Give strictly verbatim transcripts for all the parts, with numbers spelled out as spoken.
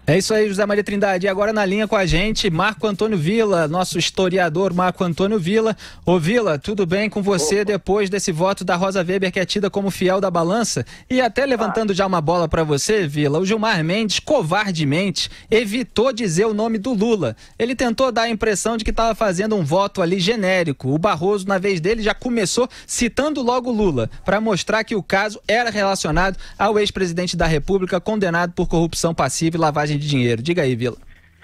É isso aí, José Maria Trindade. E agora na linha com a gente, Marco Antônio Villa, nosso historiador Marco Antônio Villa. Ô Villa, tudo bem com você depois desse voto da Rosa Weber, que é tida como fiel da balança? E até levantando já uma bola para você, Villa, o Gilmar Mendes, covardemente, evitou dizer o nome do Lula. Ele tentou dar a impressão de que estava fazendo um voto ali genérico. O Barroso, na vez dele, já começou citando logo Lula, para mostrar que o caso era relacionado ao ex-presidente da República, condenado por corrupção passiva e lavagem de dinheiro. Diga aí, Villa.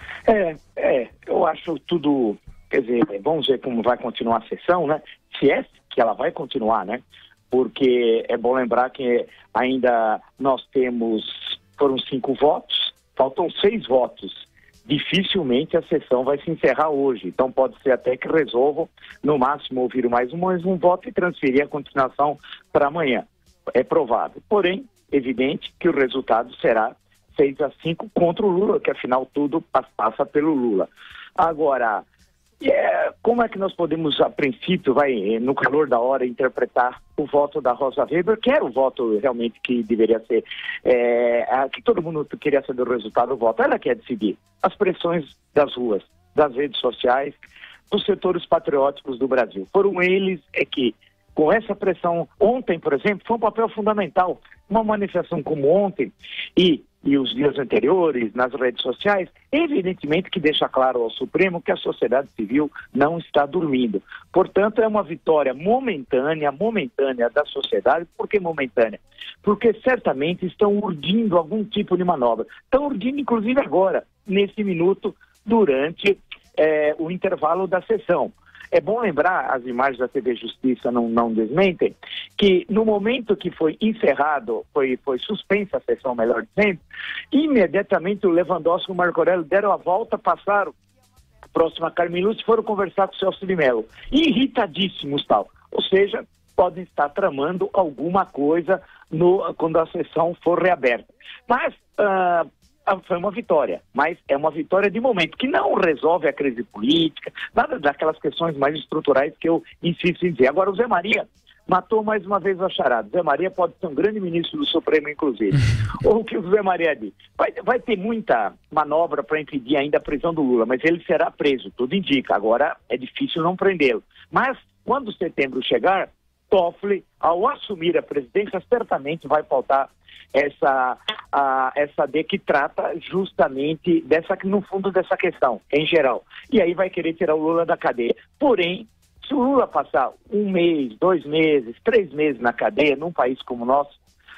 É, é, eu acho tudo, quer dizer, vamos ver como vai continuar a sessão, né? Se é que ela vai continuar, né? Porque é bom lembrar que ainda nós temos, foram cinco votos, faltam seis votos. Dificilmente a sessão vai se encerrar hoje, então pode ser até que resolvam, no máximo, ouvir mais um, mais um voto e transferir a continuação para amanhã. É provável. Porém, evidente que o resultado será seis a cinco contra o Lula, que afinal tudo passa pelo Lula. Agora, é, como é que nós podemos, a princípio, vai, no calor da hora, interpretar o voto da Rosa Weber, que era o voto realmente que deveria ser, é, que todo mundo queria saber o resultado do voto. Ela quer decidir as pressões das ruas, das redes sociais, dos setores patrióticos do Brasil. Foram eles é que, com essa pressão, ontem, por exemplo, foi um papel fundamental. Uma manifestação como ontem e, e os dias anteriores nas redes sociais, evidentemente que deixa claro ao Supremo que a sociedade civil não está dormindo. Portanto, é uma vitória momentânea, momentânea da sociedade. Por que momentânea? Porque certamente estão urdindo algum tipo de manobra. Estão urdindo, inclusive agora, nesse minuto, durante é, o intervalo da sessão. É bom lembrar, as imagens da T V Justiça não, não desmentem, que no momento que foi encerrado, foi, foi suspensa a sessão, melhor dizendo, imediatamente o Lewandowski e o Marco Aurélio deram a volta, passaram próximo a Carmen Lúcia e foram conversar com o Celso de Mello. Irritadíssimos, tal. Ou seja, podem estar tramando alguma coisa no, quando a sessão for reaberta. Mas... Uh, foi uma vitória, mas é uma vitória de momento, que não resolve a crise política, nada daquelas questões mais estruturais que eu insisto em dizer. Agora, o Zé Maria matou mais uma vez a charada. O Zé Maria pode ser um grande ministro do Supremo, inclusive. Ou o que o Zé Maria diz. Vai, vai ter muita manobra para impedir ainda a prisão do Lula, mas ele será preso, tudo indica. Agora, é difícil não prendê-lo. Mas, quando setembro chegar, Toffoli, ao assumir a presidência, certamente vai pautar essa, a, essa D que trata justamente dessa, no fundo dessa questão, em geral. E aí vai querer tirar o Lula da cadeia. Porém, se o Lula passar um mês, dois meses, três meses na cadeia, num país como o nosso,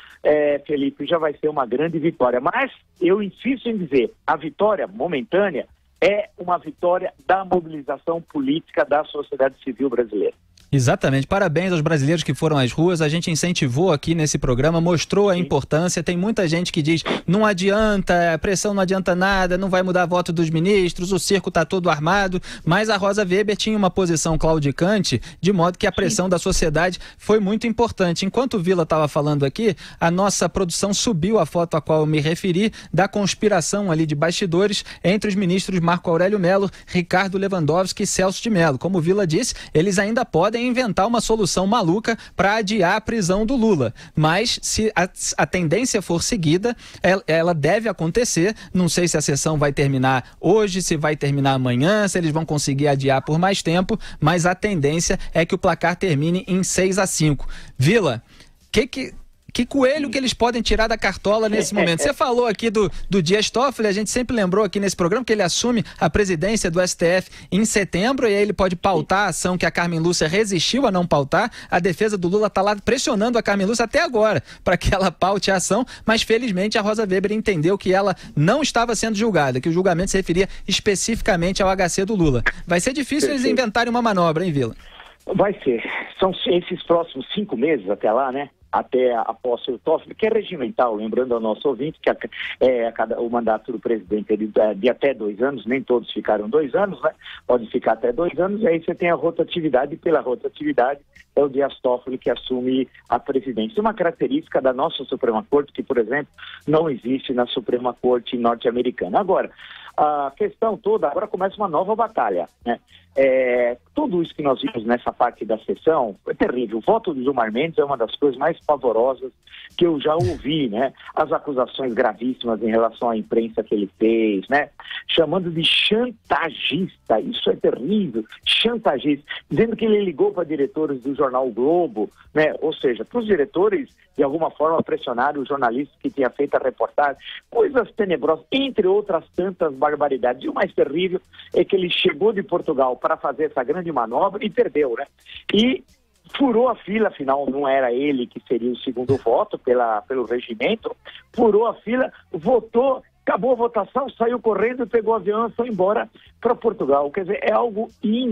é, Felipe, já vai ser uma grande vitória. Mas eu insisto em dizer, a vitória momentânea é uma vitória da mobilização política da sociedade civil brasileira. Exatamente. Parabéns aos brasileiros que foram às ruas. A gente incentivou aqui nesse programa, mostrou a importância. Tem muita gente que diz, não adianta, a pressão não adianta nada, não vai mudar a voto dos ministros, o circo está todo armado. Mas a Rosa Weber tinha uma posição claudicante, de modo que a pressão Sim. da sociedade foi muito importante. Enquanto o Villa estava falando aqui, a nossa produção subiu a foto a qual eu me referi, da conspiração ali de bastidores entre os ministros Marco Aurélio Mello, Ricardo Lewandowski e Celso de Mello. Como o Villa disse, eles ainda podem inventar uma solução maluca para adiar a prisão do Lula. Mas se a, a tendência for seguida, ela, ela deve acontecer. Não sei se a sessão vai terminar hoje, se vai terminar amanhã, se eles vão conseguir adiar por mais tempo, mas a tendência é que o placar termine em seis a cinco. Villa, que que... Que coelho que eles podem tirar da cartola nesse momento? Você falou aqui do, do Dias Toffoli, a gente sempre lembrou aqui nesse programa que ele assume a presidência do S T F em setembro, e aí ele pode pautar a ação que a Carmen Lúcia resistiu a não pautar. A defesa do Lula está lá pressionando a Carmen Lúcia até agora para que ela paute a ação, mas felizmente a Rosa Weber entendeu que ela não estava sendo julgada, que o julgamento se referia especificamente ao H C do Lula. Vai ser difícil eles inventarem uma manobra, hein, Villa? Vai ser. São esses próximos cinco meses até lá, né? Até a posse do Toffoli, que é regimental, lembrando ao nosso ouvinte que a, é, a cada, o mandato do presidente é de, de até dois anos, nem todos ficaram dois anos, né? Pode ficar até dois anos, e aí você tem a rotatividade, e pela rotatividade é o Dias Toffoli que assume a presidência. Uma característica da nossa Suprema Corte, que, por exemplo, não existe na Suprema Corte norte-americana. Agora, a questão toda, agora começa uma nova batalha, né? É, tudo isso que nós vimos nessa parte da sessão é terrível. O voto do Gilmar Mendes é uma das coisas mais pavorosas que eu já ouvi, né? As acusações gravíssimas em relação à imprensa que ele fez, né? Chamando de chantagista, isso é terrível, chantagista, dizendo que ele ligou para diretores do jornal o Globo, né? Ou seja, para os diretores, de alguma forma, pressionar o jornalista que tinha feito a reportagem, coisas tenebrosas, entre outras tantas barbaridades. E o mais terrível é que ele chegou de Portugal para fazer essa grande manobra e perdeu, né? E furou a fila, afinal não era ele que seria o segundo voto pela, pelo regimento, furou a fila, votou, acabou a votação, saiu correndo, pegou o avião e foi embora para Portugal. Quer dizer, é algo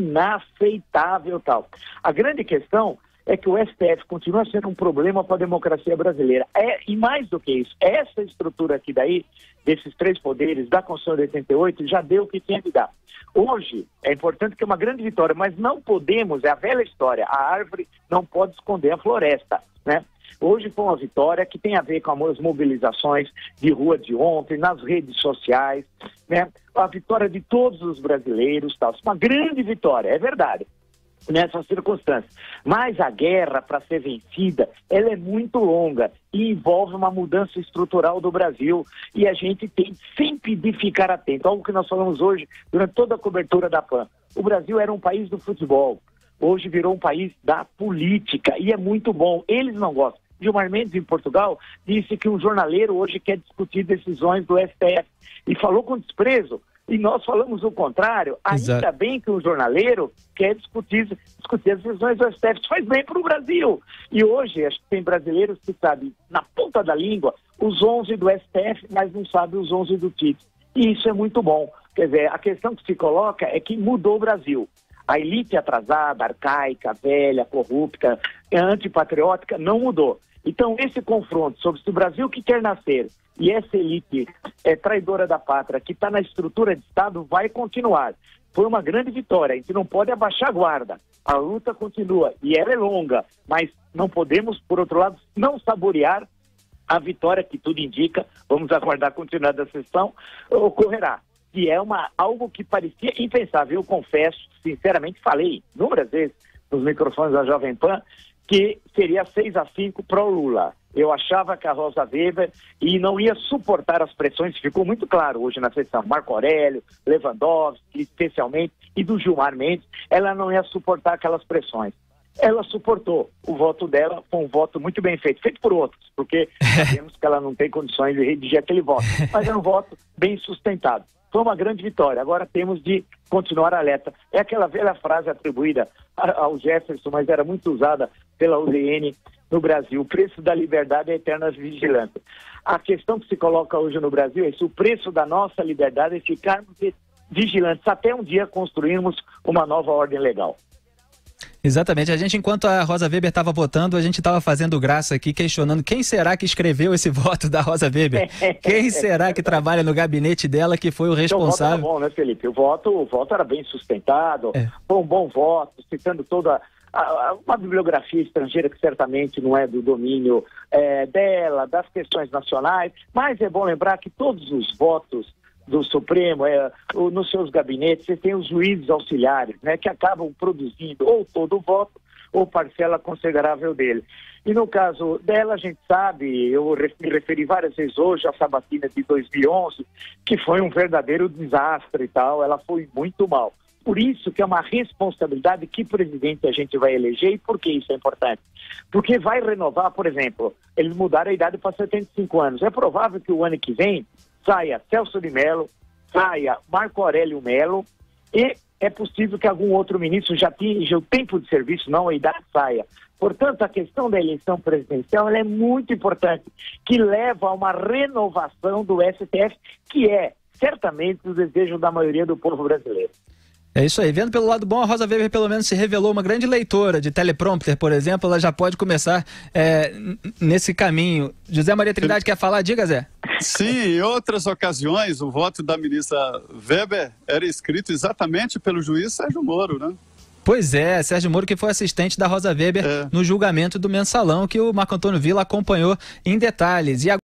inaceitável tal. A grande questão é que o S T F continua sendo um problema para a democracia brasileira. É, e mais do que isso, essa estrutura aqui daí, desses três poderes, da Constituição de oitenta e oito, já deu o que tinha que dar. Hoje, é importante que é uma grande vitória, mas não podemos, é a velha história, a árvore não pode esconder a floresta, né? Hoje foi uma vitória que tem a ver com as mobilizações de rua de ontem, nas redes sociais, né? A vitória de todos os brasileiros, tal. Uma grande vitória, é verdade, nessas circunstâncias. Mas a guerra, para ser vencida, ela é muito longa e envolve uma mudança estrutural do Brasil, e a gente tem sempre de ficar atento. Algo que nós falamos hoje, durante toda a cobertura da P A N. O Brasil era um país do futebol, hoje virou um país da política, e é muito bom. Eles não gostam. Gilmar Mendes, em Portugal, disse que um jornaleiro hoje quer discutir decisões do S T F, e falou com desprezo. E nós falamos o contrário. Exato. Ainda bem que o jornaleiro quer discutir, discutir as decisões do S T F. Isso faz bem para o Brasil. E hoje, acho que tem brasileiros que sabem, na ponta da língua, os onze do S T F, mas não sabem os onze do Tite. E isso é muito bom. Quer dizer, a questão que se coloca é que mudou o Brasil. A elite atrasada, arcaica, velha, corrupta, antipatriótica, não mudou. Então, esse confronto sobre se o Brasil que quer nascer e essa elite é, traidora da pátria, que está na estrutura de Estado, vai continuar. Foi uma grande vitória, a gente não pode abaixar a guarda. A luta continua, e ela é longa, mas não podemos, por outro lado, não saborear a vitória que tudo indica, vamos aguardar a continuidade da sessão, ocorrerá. E é uma, algo que parecia impensável. Eu confesso, sinceramente, falei inúmeras vezes nos microfones da Jovem Pan, que seria seis a cinco para o Lula. Eu achava que a Rosa Weber e não ia suportar as pressões, ficou muito claro hoje na sessão, Marco Aurélio, Lewandowski, especialmente, e do Gilmar Mendes, ela não ia suportar aquelas pressões. Ela suportou. O voto dela foi um voto muito bem feito, feito por outros, porque sabemos que ela não tem condições de redigir aquele voto, mas é um voto bem sustentado. Foi uma grande vitória. Agora temos de continuar alerta. É aquela velha frase atribuída ao Jefferson, mas era muito usada pela U D N no Brasil. O preço da liberdade é a eterna vigilância. A questão que se coloca hoje no Brasil é se o preço da nossa liberdade é ficarmos vigilantes até um dia construirmos uma nova ordem legal. Exatamente. A gente, enquanto a Rosa Weber estava votando, a gente estava fazendo graça aqui, questionando quem será que escreveu esse voto da Rosa Weber? Quem será que trabalha no gabinete dela que foi o responsável? Então, o voto era bom, né, Felipe? O voto, o voto era bem sustentado, é. Foi um bom voto, citando toda a, a, uma bibliografia estrangeira que certamente não é do domínio é, dela, das questões nacionais, mas é bom lembrar que todos os votos do Supremo, é, o, nos seus gabinetes, você tem os juízes auxiliares, né, que acabam produzindo ou todo o voto ou parcela considerável dele. E no caso dela, a gente sabe, eu me referi várias vezes hoje à sabatina de dois mil e onze, que foi um verdadeiro desastre e tal, ela foi muito mal. Por isso que é uma responsabilidade que presidente a gente vai eleger. E por que isso é importante? Porque vai renovar, por exemplo, eles mudaram a idade para setenta e cinco anos. É provável que o ano que vem saia Celso de Mello, saia Marco Aurélio Mello, e é possível que algum outro ministro já atinja o tempo de serviço, não a idade, saia. Portanto, a questão da eleição presidencial ela é muito importante, que leva a uma renovação do S T F, que é certamente o desejo da maioria do povo brasileiro. É isso aí. Vendo pelo lado bom, a Rosa Weber pelo menos se revelou uma grande leitora de teleprompter, por exemplo. Ela já pode começar é, nesse caminho. José Maria Trindade quer falar? Diga, Zé. Sim, em outras ocasiões, o voto da ministra Weber era escrito exatamente pelo juiz Sérgio Moro, né? Pois é, Sérgio Moro, que foi assistente da Rosa Weber é. no julgamento do Mensalão, que o Marco Antônio Villa acompanhou em detalhes. E agora